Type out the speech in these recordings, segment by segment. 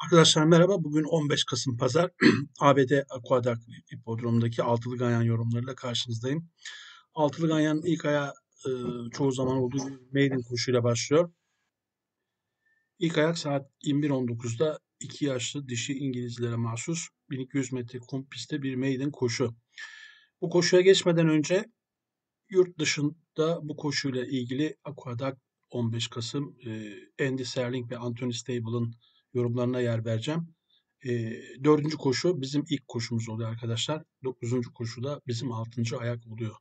Arkadaşlar merhaba. Bugün 15 Kasım Pazar. ABD Aqueduct Hipodromu'ndaki altılı ganyan yorumlarıyla karşınızdayım. Altılı ganyanın ilk ayağı çoğu zaman olduğu gibi maiden koşuyla başlıyor. İlk ayak saat 21.19'da 2 yaşlı dişi İngilizlere mahsus 1200 metre kum pistte bir maiden koşu. Bu koşuya geçmeden önce yurt dışında bu koşuyla ilgili Aqueduct 15 Kasım Andy Serling ve Anthony Stable'ın yorumlarına yer vereceğim. Dördüncü koşu bizim ilk koşumuz oluyor arkadaşlar. Dokuzuncu koşu da bizim altıncı ayak oluyor.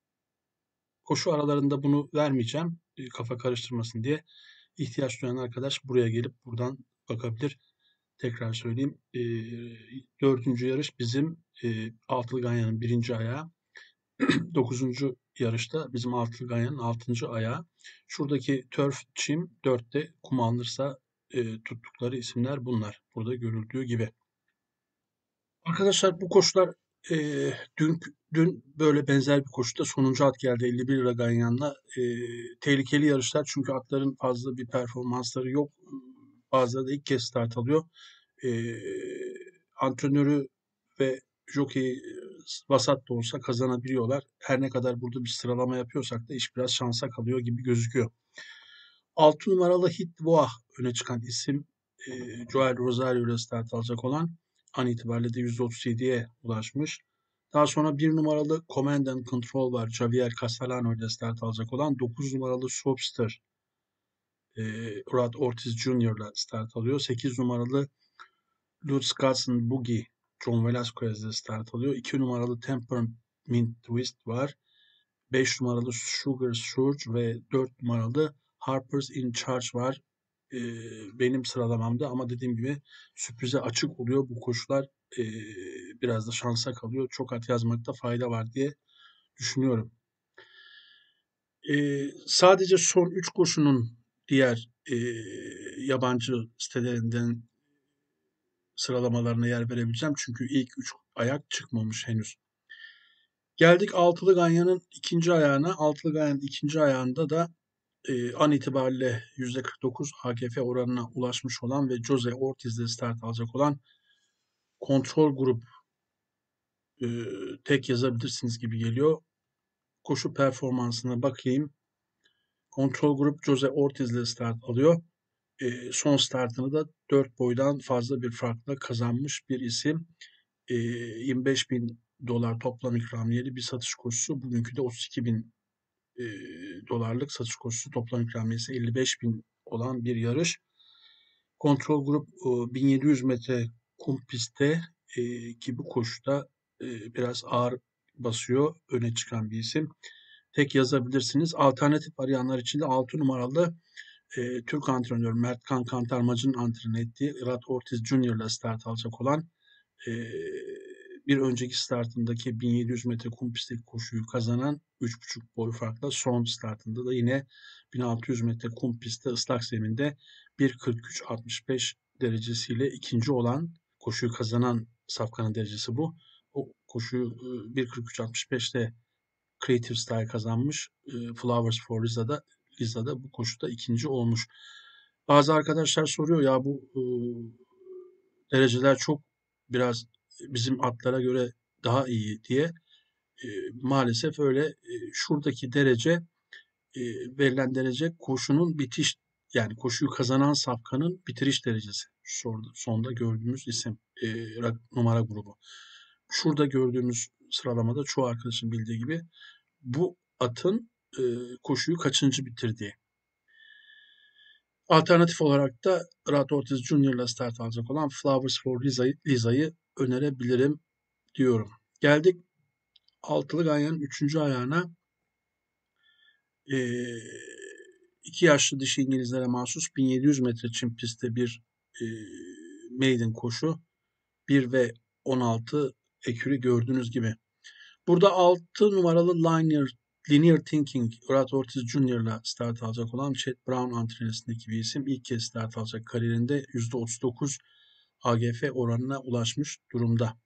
Koşu aralarında bunu vermeyeceğim kafa karıştırmasın diye. İhtiyaç duyan arkadaş buraya gelip buradan bakabilir. Tekrar söyleyeyim. Dördüncü yarış bizim altılı ganyanın birinci ayağı. Dokuzuncu yarışta bizim altılı ganyanın altıncı ayağı. Şuradaki turf çim 4'te kum alınırsa tuttukları isimler bunlar. Burada görüldüğü gibi. Arkadaşlar bu koşular dün böyle benzer bir koşuda sonuncu at geldi 51 lira ganyanla. Tehlikeli yarışlar çünkü atların fazla bir performansları yok. Bazıları da ilk kez start alıyor. Eee, Antrenörü ve jockey vasat da olsa kazanabiliyorlar. Her ne kadar burada bir sıralama yapıyorsak da iş biraz şansa kalıyor gibi gözüküyor. 6 numaralı Hit Voah öne çıkan isim. Joel Rosario ile start alacak olan an itibariyle de %37'ye ulaşmış. Daha sonra 1 numaralı Command and Control var. Javier Castellano ile start alacak olan 9 numaralı Soapster Rod Ortiz Jr. ile start alıyor. 8 numaralı Lutz Carson Boogie John Velasquez ile start alıyor. 2 numaralı Temperament Twist var. 5 numaralı Sugar Surge ve 4 numaralı Harper's in Charge var benim sıralamamda ama dediğim gibi sürprize açık oluyor bu koşular biraz da şansa kalıyor. Çok at yazmakta fayda var diye düşünüyorum. Sadece son 3 koşunun diğer yabancı sitelerinden sıralamalarına yer verebileceğim. Çünkü ilk 3 ayak çıkmamış henüz. Geldik altılı ganyanın ikinci ayağına. Altılı ganyanın ikinci ayağında da an itibariyle %49 AGF oranına ulaşmış olan ve Jose Ortiz'le start alacak olan kontrol grup tek yazabilirsiniz gibi geliyor. Koşu performansına bakayım. Kontrol grup Jose Ortiz'le start alıyor. Son startını da 4 boydan fazla bir farkla kazanmış bir isim. 25 bin dolar toplam ikramiyeli bir satış koşusu. Bugünkü de 32 bin dolarlık satış koşusu, toplam ikramiyesi 55 bin olan bir yarış. Kontrol grup 1700 metre kum pistte ki bu koşuda biraz ağır basıyor. Öne çıkan bir isim. Tek yazabilirsiniz. Alternatif arayanlar için de 6 numaralı Türk antrenör Mert Kan Kantarmacı'nın antrenör ettiği Irat Ortiz Junior ile start alacak olan e, bir önceki startındaki 1700 metre kum pistteki koşuyu kazanan 3,5 boy farkla son startında da yine 1600 metre kum pistte ıslak zeminde 1.43.65 derecesiyle ikinci olan koşuyu kazanan safkanın derecesi bu. O koşuyu 1.43.65'te Creative Style kazanmış. Flowers for Liza'da bu koşuda ikinci olmuş. Bazı arkadaşlar soruyor ya bu dereceler çok biraz bizim atlara göre daha iyi diye. Maalesef öyle. Şuradaki derece verilen derece koşunun bitiş yani koşuyu kazanan safkanın bitiriş derecesi. Sonda gördüğümüz isim numara grubu. Şurada gördüğümüz sıralamada çoğu arkadaşın bildiği gibi bu atın koşuyu kaçıncı bitirdiği. Alternatif olarak da Rod Ortiz Jr. ile start alacak olan Flowers for Liza'yı önerebilirim diyorum. Geldik altılı ganyanın 3. ayağına. 2 yaşlı dişi İngilizlere mahsus 1700 metre çim pistte bir maiden koşu. 1 ve 16 ekürü gördüğünüz gibi. Burada 6 numaralı Linear Thinking Rod Ortiz Jr. ile start alacak olan Chet Brown antrenöründeki bir isim. İlk kez start alacak kariyerinde %39 AGF oranına ulaşmış durumda.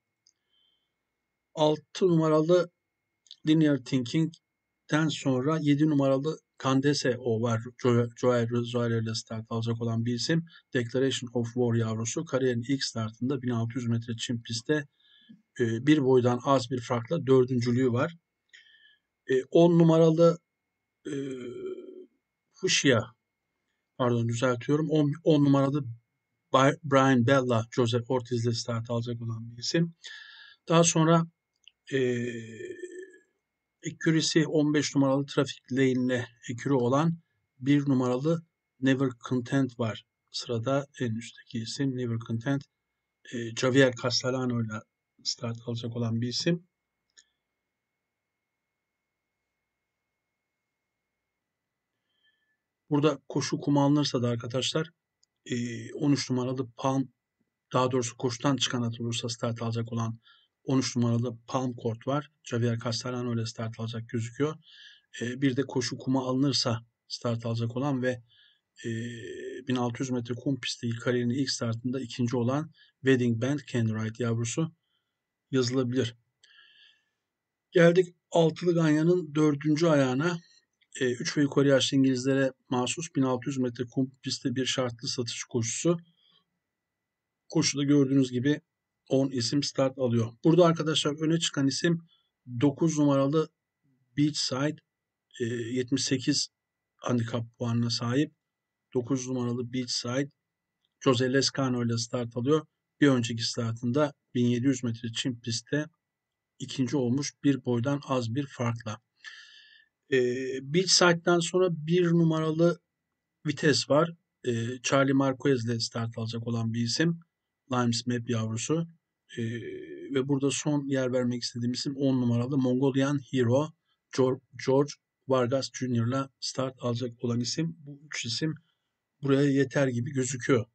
6 numaralı Linear Thinking'den sonra 7 numaralı Candace O var. Joel Rosario ile start alacak olan bir isim. Declaration of War yavrusu. Kariyerin ilk startında 1600 metre çim pistte bir boydan az bir farkla dördüncülüğü var. 10 numaralı e, Fuchsia, pardon düzeltiyorum. 10 numaralı Brian Bella, Jose Ortiz ile start alacak olan bir isim. Daha sonra ekürisi 15 numaralı Traffic Lane ile ekürü olan 1 numaralı Never Content var. Sırada en üstteki isim Never Content. Javier Castellano ile start alacak olan bir isim. Burada koşu kumu alınırsa da arkadaşlar 13 numaralı Palm, daha doğrusu koşudan çıkan at olursa start alacak olan 13 numaralı Palm Court var. Javier Castellano ile start alacak gözüküyor. Bir de koşu kumu alınırsa start alacak olan ve 1600 metre kum pisti kariyerinin ilk startında ikinci olan Wedding Band Candy Ride yavrusu yazılabilir. Geldik altılı ganyanın dördüncü ayağına. 3 ve yukarı yaşlı İngilizlere mahsus 1600 metre kum pistte bir şartlı satış koşusu. Koşuda gördüğünüz gibi 10 isim start alıyor. Burada arkadaşlar öne çıkan isim 9 numaralı Beachside, 78 handikap puanına sahip. 9 numaralı Beachside Jose Lescano ile start alıyor. Bir önceki startında 1700 metre çim pistte ikinci olmuş, bir boydan az bir farkla. Beachside'den sonra bir numaralı Vites var. Charlie Marquez ile start alacak olan bir isim. Limes Map yavrusu. Ve burada son yer vermek istediğim isim 10 numaralı Mongolian Hero George Vargas Jr. ile start alacak olan isim. Bu üç isim buraya yeter gibi gözüküyor.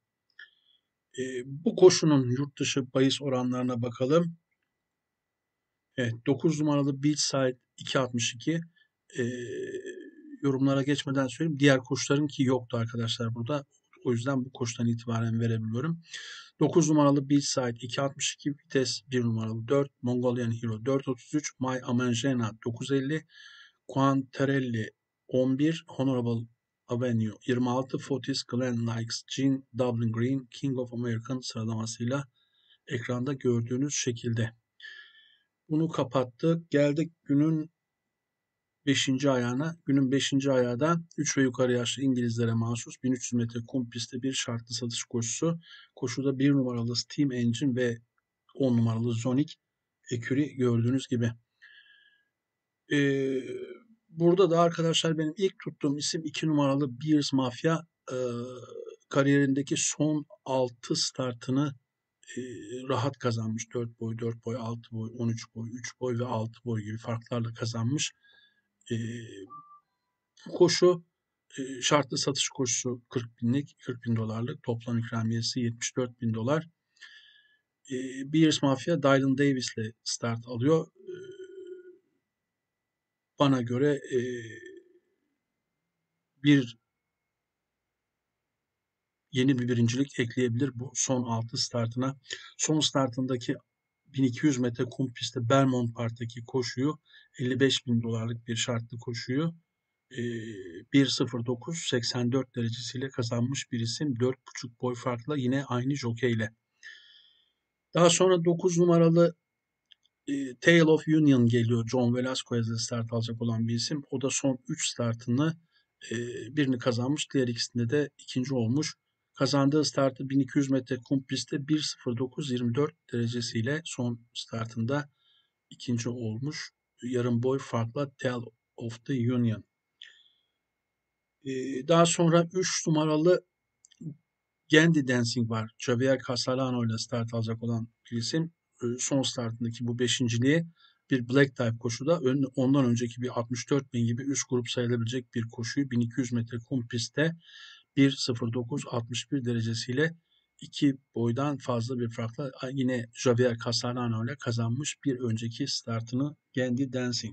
Bu koşunun yurt dışı bahis oranlarına bakalım. Evet, 9 numaralı Beachside 2.62. Yorumlara geçmeden söyleyeyim. Diğer koşuların ki yoktu arkadaşlar burada. O yüzden bu koşudan itibaren verebiliyorum. 9 numaralı Beachside 2.62, Vites 1 numaralı 4, Mongolian Hero 4.33, My Amanjena 9.50, Quantarelli 11, Honorable Avenue 26, Fotis Glen Likes Jean Dublin Green King of American sıralamasıyla ekranda gördüğünüz şekilde. Bunu kapattık. Geldik günün 5. ayağına. Günün 5. ayağı da 3 ve yukarı yaşlı İngilizlere mahsus 1300 metre kum pistte bir şartlı satış koşusu. Koşuda 1 numaralı Steam Engine ve 10 numaralı Zonic ekürü gördüğünüz gibi. Burada da arkadaşlar benim ilk tuttuğum isim 2 numaralı Beers Mafia. Kariyerindeki son 6 startını rahat kazanmış. 4 boy, 4 boy, 6 boy, 13 boy, 3 boy ve 6 boy gibi farklarla kazanmış. Bu koşu şartlı satış koşusu 40 binlik, 40 bin dolarlık. Toplam ikramiyesi 74 bin dolar. Beers Mafia Dylan Davis ile start alıyor. Bana göre yeni bir birincilik ekleyebilir bu son 6 startına. Son startındaki 1200 metre kum pistte Belmont Park'taki koşuyu 55 bin dolarlık bir şartlı koşuyu 1.09.84 derecesiyle kazanmış bir isim. 4.5 boy farkla yine aynı jokeyle. Daha sonra 9 numaralı Tale of Union geliyor. John Velasquez ile start alacak olan bir isim. O da son 3 startını birini kazanmış. Diğer ikisinde de ikinci olmuş. Kazandığı startı 1200 metre kum pistte 1.09.24 derecesiyle son startında ikinci olmuş. Yarım boy farkla Tale of the Union. Daha sonra 3 numaralı Gandy Dancing var. Javier Castellano ile start alacak olan bir isim. Son startındaki bu beşinciliği bir black type koşuda ondan önceki bir 64 bin gibi üst grup sayılabilecek bir koşuyu 1200 metre kum pistte 1.09.61 derecesiyle 2 boydan fazla bir farkla yine Javier Castellano ile kazanmış bir önceki startını Gandy Dancing.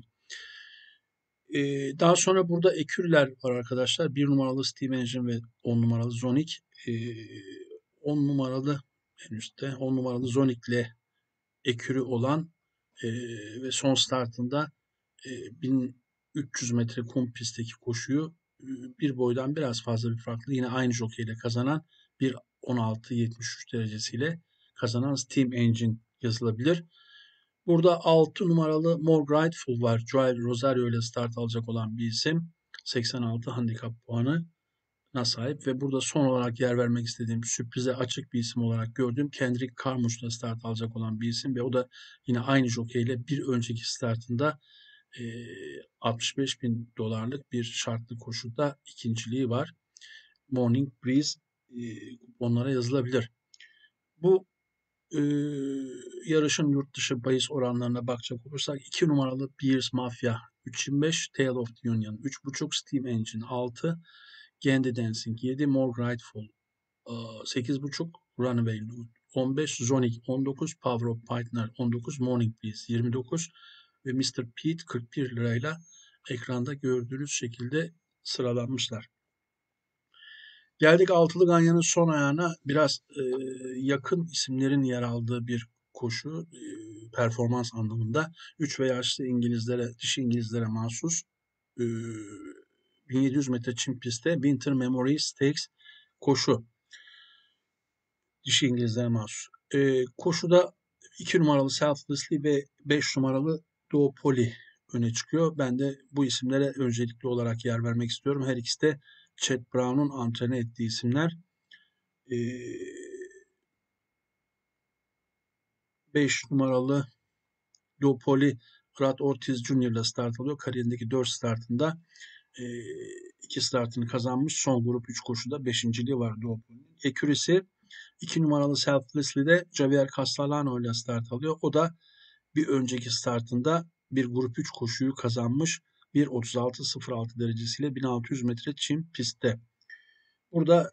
Daha sonra burada ekürler var arkadaşlar. 1 numaralı Steam Engine ve 10 numaralı Zonic. 10 numaralı en üstte 10 numaralı Zonic ile ekürü olan ve son startında 1300 metre kum pistteki koşuyu bir boydan biraz fazla bir farklı yine aynı jokeyle kazanan bir 16-73 derecesiyle kazanan Steam Engine yazılabilir. Burada 6 numaralı More Grateful var. Joel Rosario ile start alacak olan bir isim. 86 handikap puanı sahip ve burada son olarak yer vermek istediğim sürprize açık bir isim olarak gördüğüm Kendrick Carmouche'la start alacak olan bir isim ve o da yine aynı jokeyle bir önceki startında 65 bin dolarlık bir şartlı koşuda ikinciliği var. Morning Breeze kuponlara yazılabilir. Bu e, yarışın yurt dışı bahis oranlarına bakacak olursak 2 numaralı Beers Mafia 3.25, Tale of the Union 3.5, Steam Engine 6, Gandy Dancing 7, More Grateful 8.5, Runaway Loot 15, Zonic 19, Power of Partner 19, Morning Breeze 29 ve Mr. Pete 41 lirayla ekranda gördüğünüz şekilde sıralanmışlar. Geldik altılı ganyanın son ayağına biraz yakın isimlerin yer aldığı bir koşu performans anlamında 3 ve yaşlı İngilizlere, dişi İngilizlere mahsus 1700 metre çim pistte Winter Memory Stakes koşu dişi İngilizlere mahsus. Koşuda 2 numaralı Selflessly ve 5 numaralı Duopoly öne çıkıyor. Ben de bu isimlere öncelikli olarak yer vermek istiyorum. Her ikisi de Chad Brown'un antrenör ettiği isimler. 5 numaralı Duopoly Brad Ortiz Jr. ile start alıyor. Kariyerindeki 4 startında 2 startını kazanmış. Son grup 3 koşuda 5.liği var Duopoly'nin. Accuracy 2 numaralı Selflessly'de Javier Castellano ile start alıyor. O da bir önceki startında bir grup 3 koşuyu kazanmış. 1.36.06 derecesiyle 1600 metre çim pistte. Burada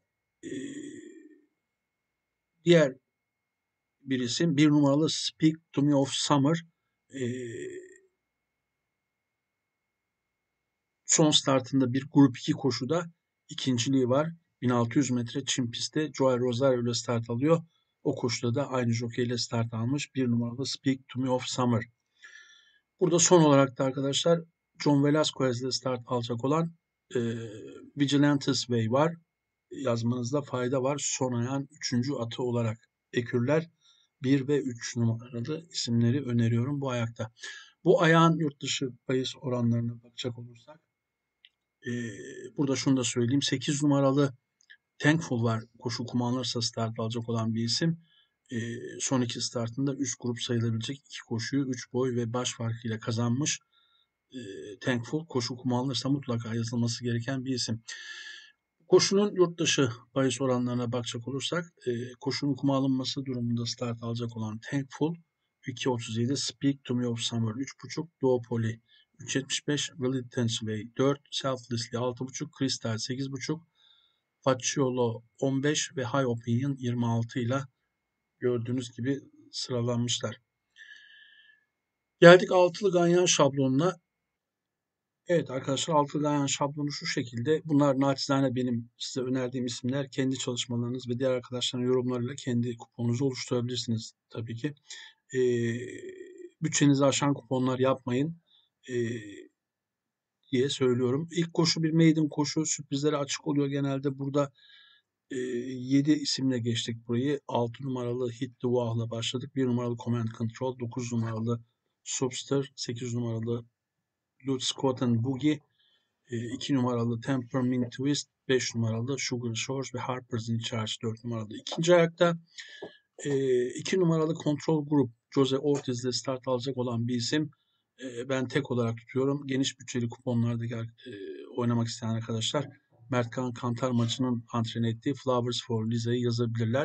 diğer bir isim 1 numaralı Speak to Me of Summer son startında bir grup 2 koşuda ikinciliği var. 1600 metre çim pistte Joel Rosario ile start alıyor. O koşuda da aynı jokeyle start almış. 1 numaralı Speak to Me of Summer. Burada son olarak da arkadaşlar John Velazquez ile start alacak olan Vigilantes Way var. Yazmanızda fayda var. Son ayağın 3. atı olarak ekürler 1 ve 3 numaralı isimleri öneriyorum bu ayakta. Bu ayağın yurt dışı bahis oranlarına bakacak olursak burada şunu da söyleyeyim. 8 numaralı Thankful var. Koşu kumanlarsa start alacak olan bir isim. Son 2 startında üst grup sayılabilecek 2 koşuyu 3 boy ve baş farkıyla kazanmış. Thankful koşu kumanlarsa mutlaka yazılması gereken bir isim. Koşunun yurt dışı bahis oranlarına bakacak olursak koşunun kuma alınması durumunda start alacak olan Thankful 2.37, Speak to Me of Summer 3.5, Duopoly 3.75, Relentless Way 4, Selflessly 6.5, Crystal 8.5, Facciolo 15 ve High Opinion 26 ile gördüğünüz gibi sıralanmışlar. Geldik altılı ganyan şablonuna. Evet arkadaşlar altılı ganyan şablonu şu şekilde. Bunlar naçizane benim size önerdiğim isimler. Kendi çalışmalarınız ve diğer arkadaşların yorumlarıyla kendi kuponunuzu oluşturabilirsiniz tabii ki. Bütçenizi aşan kuponlar yapmayın diye söylüyorum. İlk koşu bir maiden koşu. Sürprizlere açık oluyor genelde. Burada 7 isimle geçtik burayı. 6 numaralı Hit the Wall'la başladık. 1 numaralı Command Control, 9 numaralı Subster, 8 numaralı Lutz Squat Boogie, 2 numaralı Temperament Twist, 5 numaralı Sugar Shores ve Harper's in Charge 4 numaralı. İkinci ayakta 2 numaralı Control Group Jose Ortiz ile start alacak olan bir isim. Ben tek olarak tutuyorum. Geniş bütçeli kuponlarda oynamak isteyen arkadaşlar Mert Kantar maçının antren ettiği Flowers for Liza'yı yazabilirler.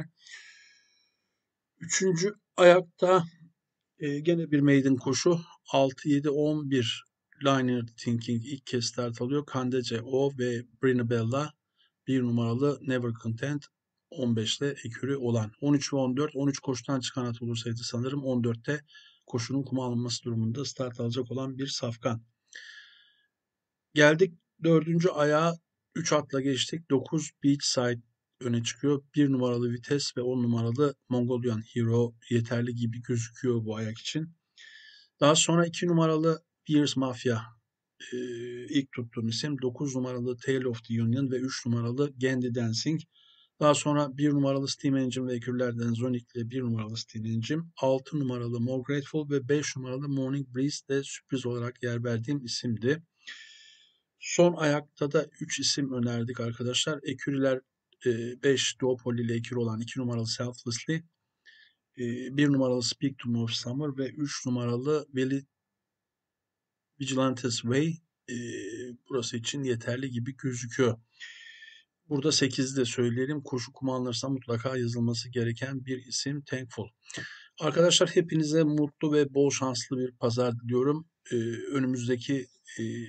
Üçüncü ayakta gene bir maiden koşu. 6-7-11 Liner Thinking ilk kez start alıyor. Kandece O ve Brinabella 1 numaralı Never Content 15'te ekürü olan. 13 ve 14, 13 koşudan çıkan at olursaydı sanırım 14'te koşunun kuma alınması durumunda start alacak olan bir safkan. Geldik dördüncü ayağa 3 atla geçtik. 9 Beachside öne çıkıyor. 1 numaralı Vites ve 10 numaralı Mongolian Hero yeterli gibi gözüküyor bu ayak için. Daha sonra 2 numaralı Beers Mafia ilk tuttuğum isim 9 numaralı Tale of the Union ve 3 numaralı Gandy Dancing. Daha sonra 1 numaralı Steam Engine ve ekürlerden Zonic ile 1 numaralı Steam Engine, 6 numaralı More Grateful ve 5 numaralı Morning Breeze de sürpriz olarak yer verdiğim isimdi. Son ayakta da 3 isim önerdik arkadaşlar. Eküriler 5 Duopoly ile ekürü olan 2 numaralı Selflessly, 1 numaralı Speak to Me of Summer ve 3 numaralı Vigilantes Way burası için yeterli gibi gözüküyor. Burada 8'i de söyleyelim. Koşu kumu alınırsa mutlaka yazılması gereken bir isim Thankful. Arkadaşlar hepinize mutlu ve bol şanslı bir pazar diliyorum. Önümüzdeki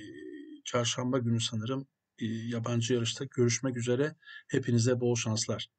çarşamba günü sanırım yabancı yarışta görüşmek üzere. Hepinize bol şanslar.